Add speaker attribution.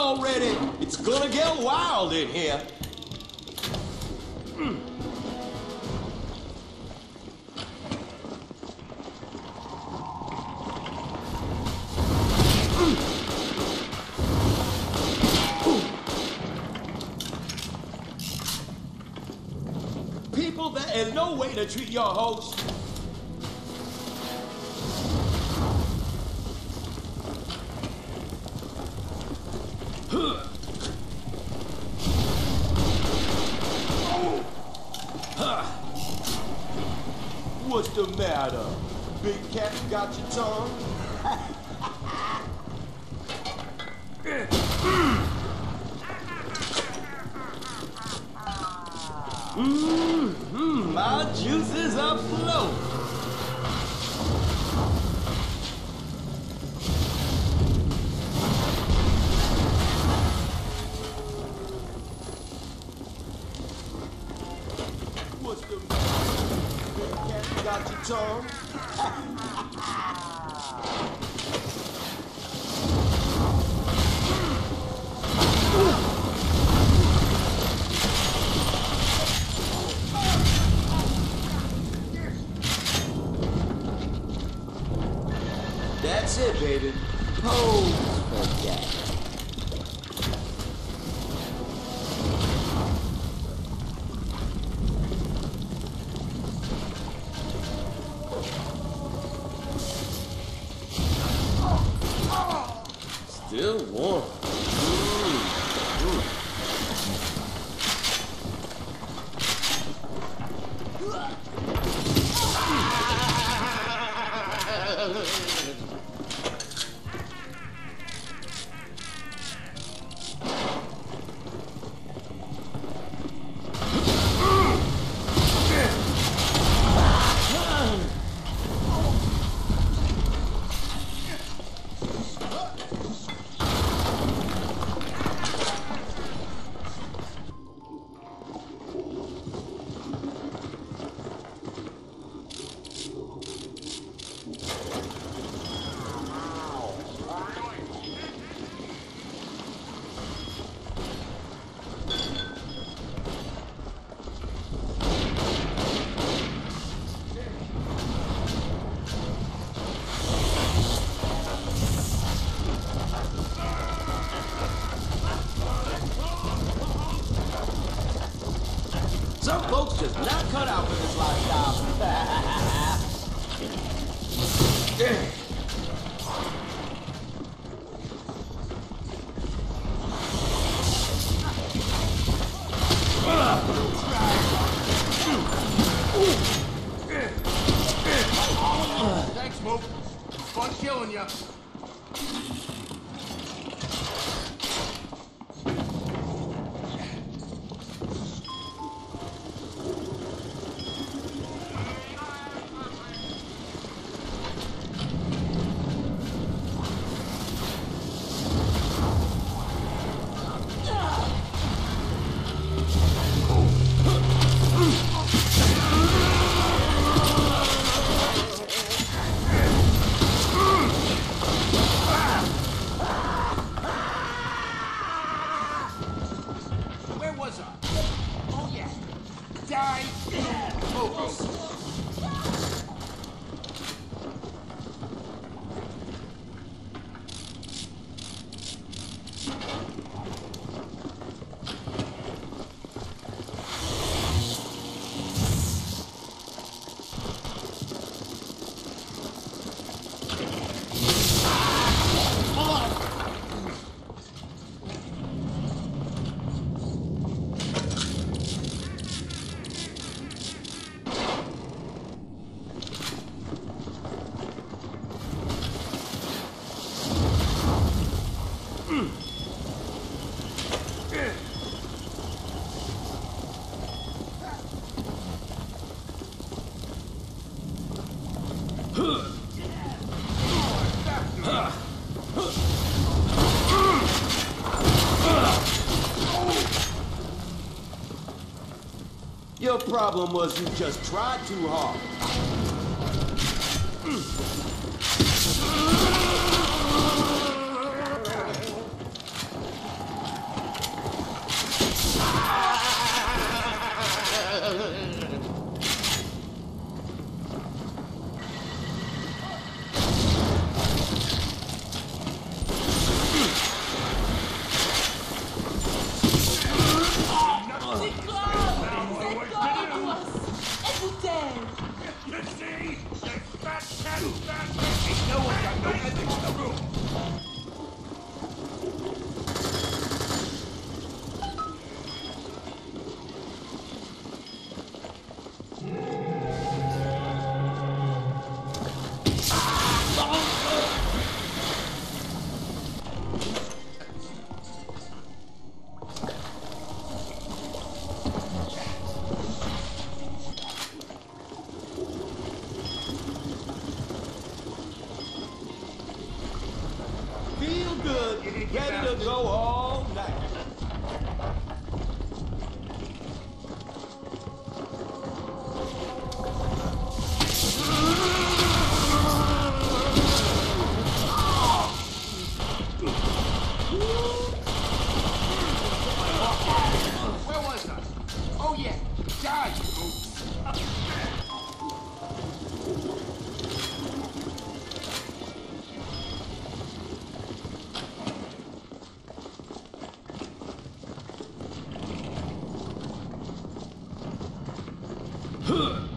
Speaker 1: already. It's gonna get wild in here. People, there is no way to treat your host. What's the matter? Big cat got your tongue? My juices are flowing. What's the matter? Big cat got your tongue? That's it, baby. Pose for that. Still warm. Some folks just not cut out for this lifestyle.
Speaker 2: Thanks, Mook. Fun killing ya. Oh yeah. Die. Focus.
Speaker 1: Your problem was you just tried too hard.
Speaker 2: No one got no ethics in the room.
Speaker 1: Feel good,
Speaker 2: You didn't get
Speaker 1: ready
Speaker 2: that.
Speaker 1: to go all night.
Speaker 2: Where was I? Oh yeah, die, you goof.
Speaker 1: Huh.